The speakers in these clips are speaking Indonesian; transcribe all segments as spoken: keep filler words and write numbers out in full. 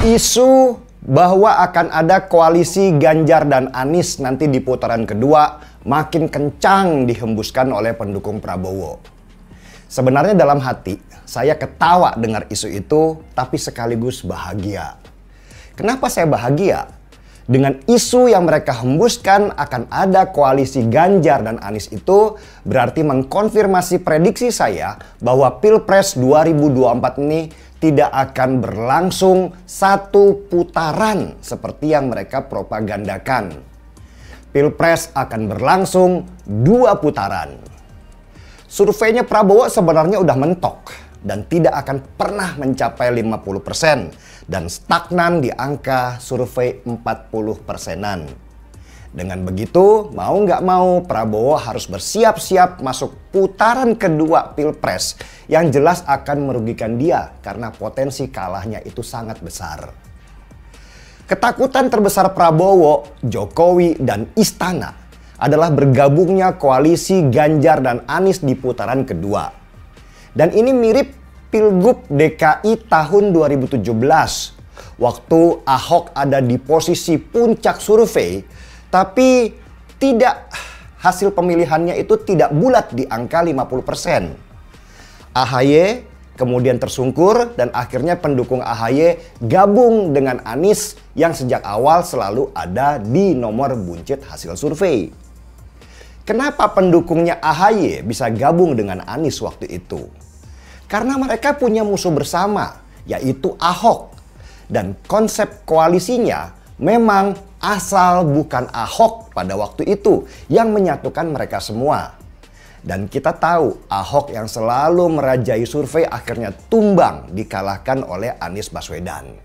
Isu bahwa akan ada koalisi Ganjar dan Anies nanti di putaran kedua makin kencang dihembuskan oleh pendukung Prabowo. Sebenarnya dalam hati saya ketawa dengar isu itu, tapi sekaligus bahagia. Kenapa saya bahagia? Dengan isu yang mereka hembuskan akan ada koalisi Ganjar dan Anies itu berarti mengkonfirmasi prediksi saya bahwa Pilpres dua ribu dua puluh empat ini tidak akan berlangsung satu putaran seperti yang mereka propagandakan. Pilpres akan berlangsung dua putaran. Surveinya Prabowo sebenarnya udah mentok dan tidak akan pernah mencapai lima puluh persen dan stagnan di angka survei empat puluh persenan. Dengan begitu, mau nggak mau Prabowo harus bersiap-siap masuk putaran kedua Pilpres yang jelas akan merugikan dia karena potensi kalahnya itu sangat besar. Ketakutan terbesar Prabowo, Jokowi, dan Istana adalah bergabungnya koalisi Ganjar dan Anies di putaran kedua. Dan ini mirip Pilgub D K I tahun dua ribu tujuh belas. Waktu Ahok ada di posisi puncak survei, tapi tidak hasil pemilihannya itu tidak bulat di angka lima puluh persen. A H Y kemudian tersungkur dan akhirnya pendukung A H Y gabung dengan Anies yang sejak awal selalu ada di nomor buncit hasil survei. Kenapa pendukungnya A H Y bisa gabung dengan Anies waktu itu? Karena mereka punya musuh bersama, yaitu Ahok. Dan konsep koalisinya memang asal bukan Ahok pada waktu itu yang menyatukan mereka semua. Dan kita tahu Ahok yang selalu merajai survei akhirnya tumbang dikalahkan oleh Anies Baswedan.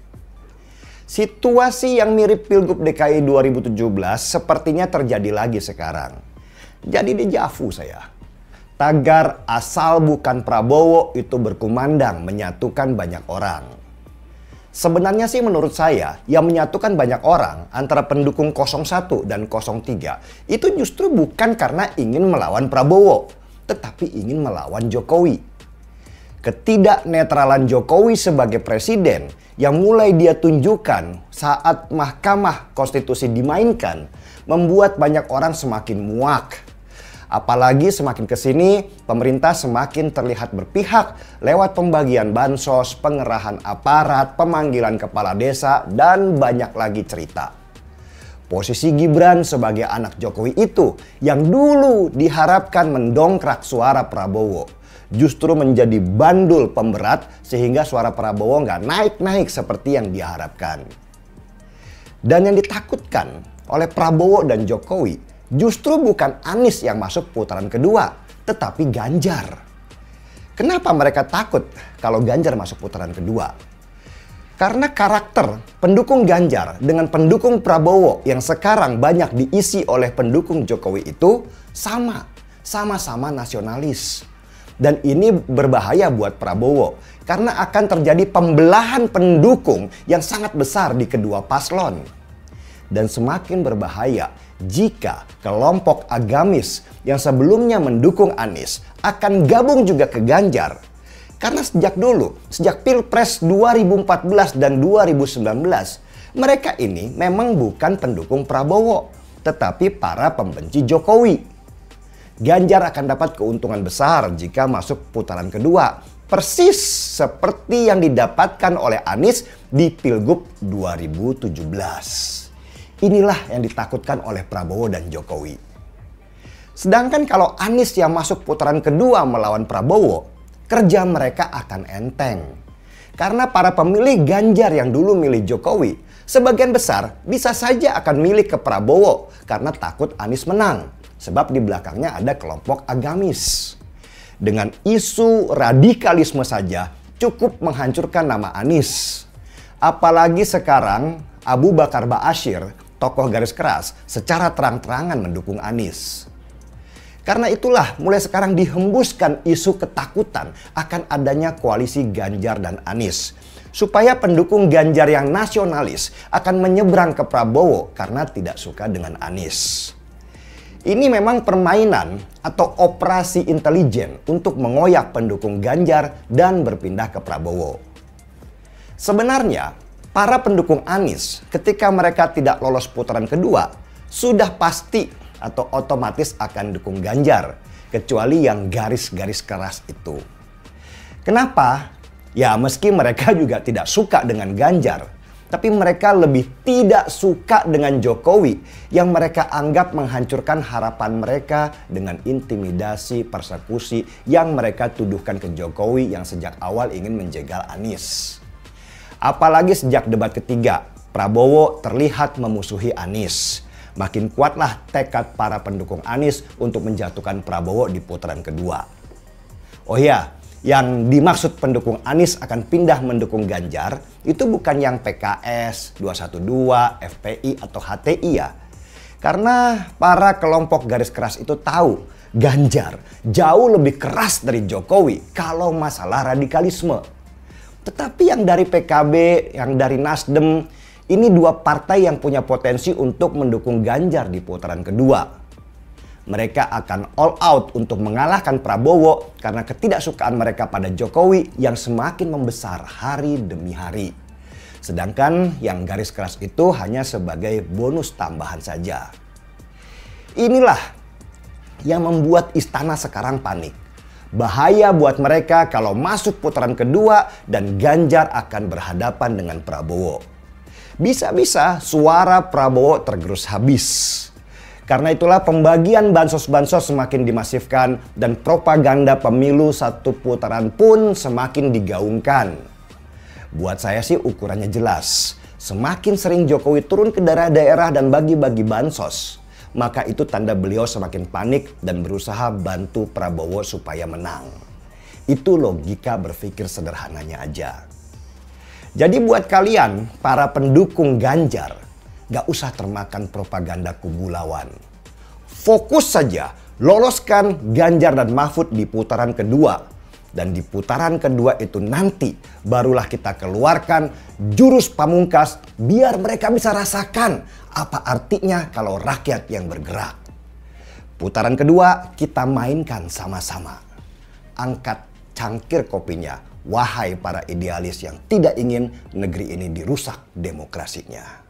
Situasi yang mirip Pilgub D K I dua ribu tujuh belas sepertinya terjadi lagi sekarang. Jadi dejavu saya. Tagar asal bukan Prabowo itu berkumandang menyatukan banyak orang. Sebenarnya sih menurut saya yang menyatukan banyak orang antara pendukung nol satu dan nol tiga itu justru bukan karena ingin melawan Prabowo, tetapi ingin melawan Jokowi. Ketidaknetralan Jokowi sebagai presiden yang mulai dia tunjukkan saat Mahkamah Konstitusi dimainkan membuat banyak orang semakin muak. Apalagi semakin kesini pemerintah semakin terlihat berpihak lewat pembagian bansos, pengerahan aparat, pemanggilan kepala desa, dan banyak lagi cerita. Posisi Gibran sebagai anak Jokowi itu yang dulu diharapkan mendongkrak suara Prabowo justru menjadi bandul pemberat sehingga suara Prabowo nggak naik-naik seperti yang diharapkan. Dan yang ditakutkan oleh Prabowo dan Jokowi justru bukan Anies yang masuk putaran kedua, tetapi Ganjar. Kenapa mereka takut kalau Ganjar masuk putaran kedua? Karena karakter pendukung Ganjar dengan pendukung Prabowo yang sekarang banyak diisi oleh pendukung Jokowi itu sama, sama-sama nasionalis. Dan ini berbahaya buat Prabowo karena akan terjadi pembelahan pendukung yang sangat besar di kedua paslon. Dan semakin berbahaya jika kelompok agamis yang sebelumnya mendukung Anies akan gabung juga ke Ganjar. Karena sejak dulu, sejak Pilpres dua ribu empat belas dan dua ribu sembilan belas, mereka ini memang bukan pendukung Prabowo, tetapi para pembenci Jokowi. Ganjar akan dapat keuntungan besar jika masuk putaran kedua, persis seperti yang didapatkan oleh Anies di Pilgub dua ribu tujuh belas. Inilah yang ditakutkan oleh Prabowo dan Jokowi. Sedangkan kalau Anies yang masuk putaran kedua melawan Prabowo, kerja mereka akan enteng. Karena para pemilih Ganjar yang dulu milih Jokowi, sebagian besar bisa saja akan milih ke Prabowo karena takut Anies menang. Sebab di belakangnya ada kelompok agamis. Dengan isu radikalisme saja cukup menghancurkan nama Anies. Apalagi sekarang Abu Bakar Ba'asyir, tokoh garis keras, secara terang-terangan mendukung Anies. Karena itulah mulai sekarang dihembuskan isu ketakutan akan adanya koalisi Ganjar dan Anies. Supaya pendukung Ganjar yang nasionalis akan menyeberang ke Prabowo karena tidak suka dengan Anies. Ini memang permainan atau operasi intelijen untuk mengoyak pendukung Ganjar dan berpindah ke Prabowo. Sebenarnya Para pendukung Anies ketika mereka tidak lolos putaran kedua sudah pasti atau otomatis akan dukung Ganjar, kecuali yang garis-garis keras itu. Kenapa? Ya meski mereka juga tidak suka dengan Ganjar, tapi mereka lebih tidak suka dengan Jokowi yang mereka anggap menghancurkan harapan mereka dengan intimidasi, persekusi yang mereka tuduhkan ke Jokowi yang sejak awal ingin menjegal Anies. Apalagi sejak debat ketiga, Prabowo terlihat memusuhi Anies. Makin kuatlah tekad para pendukung Anies untuk menjatuhkan Prabowo di putaran kedua. Oh iya, yang dimaksud pendukung Anies akan pindah mendukung Ganjar itu bukan yang P K S, dua satu dua, F P I atau H T I ya. Karena para kelompok garis keras itu tahu Ganjar jauh lebih keras dari Jokowi kalau masalah radikalisme. Tetapi yang dari P K B, yang dari Nasdem, ini dua partai yang punya potensi untuk mendukung Ganjar di putaran kedua. Mereka akan all out untuk mengalahkan Prabowo karena ketidaksukaan mereka pada Jokowi yang semakin membesar hari demi hari. Sedangkan yang garis keras itu hanya sebagai bonus tambahan saja. Inilah yang membuat istana sekarang panik. Bahaya buat mereka kalau masuk putaran kedua dan Ganjar akan berhadapan dengan Prabowo. Bisa-bisa suara Prabowo tergerus habis. Karena itulah pembagian bansos-bansos semakin dimasifkan dan propaganda pemilu satu putaran pun semakin digaungkan. Buat saya sih ukurannya jelas. Semakin sering Jokowi turun ke daerah-daerah dan bagi-bagi bansos, maka itu tanda beliau semakin panik dan berusaha bantu Prabowo supaya menang. Itu logika berpikir sederhananya aja. Jadi buat kalian, para pendukung Ganjar, gak usah termakan propaganda kubu lawan. Fokus saja, loloskan Ganjar dan Mahfud di putaran kedua. Dan di putaran kedua itu nanti barulah kita keluarkan jurus pamungkas biar mereka bisa rasakan apa artinya kalau rakyat yang bergerak. Putaran kedua kita mainkan sama-sama. Angkat cangkir kopinya, wahai para idealis yang tidak ingin negeri ini dirusak demokrasinya.